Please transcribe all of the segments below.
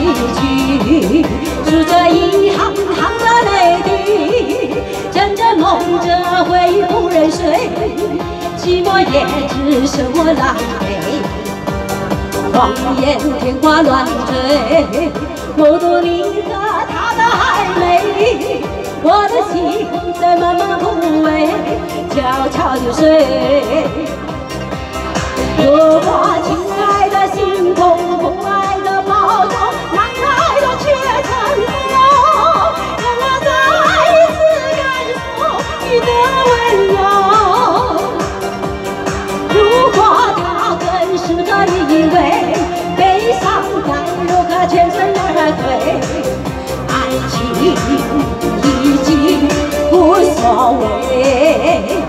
去，数着一行行的泪滴，阵阵梦着回不忍睡，寂寞也只剩我狼狈。望眼天花乱坠，目睹你和他的暧昧，我的心在慢慢枯萎，悄悄地睡。如果亲爱的心痛，不爱的抱走，难爱的却成我，让我再一次感受你的温柔。如果他更适合你，因为悲伤该如何全身而退？爱情已经无所谓。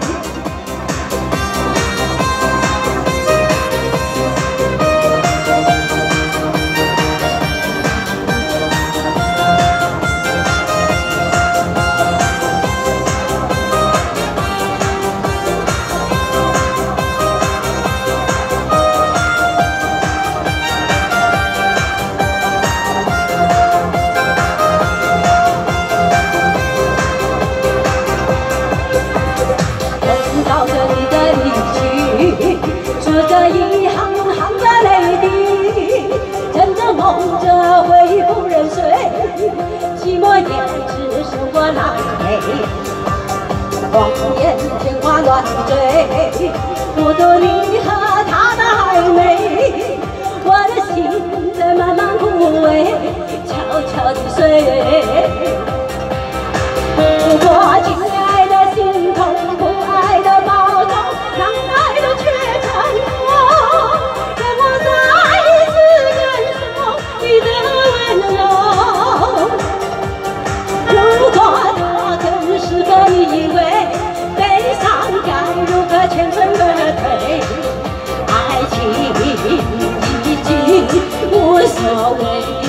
数着一行行的泪滴，阵阵梦着回不忍睡，寂寞也只剩我狼狈。望眼天花乱坠，目睹你和他的暧昧，我的心在慢慢枯萎，悄悄地睡。如果亲爱的心痛，不爱的抱走，难爱的却成我，让我再一次感受你的温柔。如果他更适合你，因为悲伤该如何全身而退？爱情已经无所谓。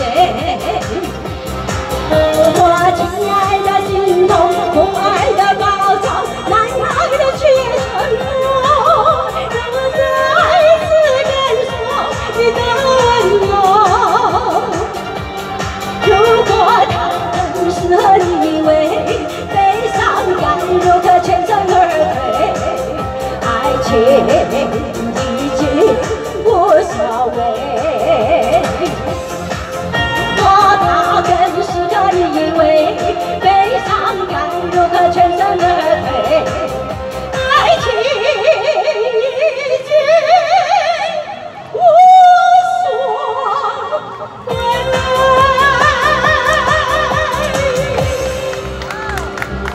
我亲爱的心痛，不爱的抱走，难爱的却成我，让我再一次感受你的温柔。如果他更适合你，因为悲伤该如何全身而退？爱情